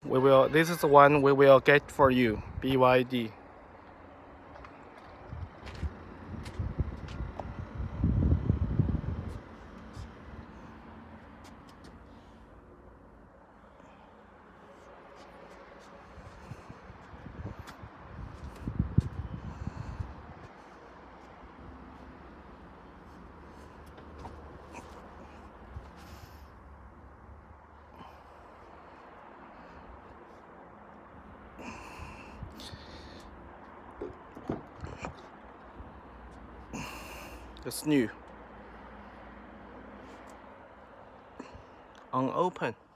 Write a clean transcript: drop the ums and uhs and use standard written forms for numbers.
This is the one we will get for you, BYD. It's new, unopened.